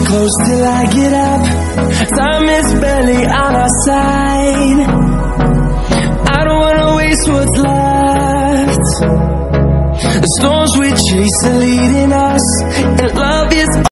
close till I get up. Time is barely on our side. I don't wanna waste what's left. The storms we chase are leading us, and love is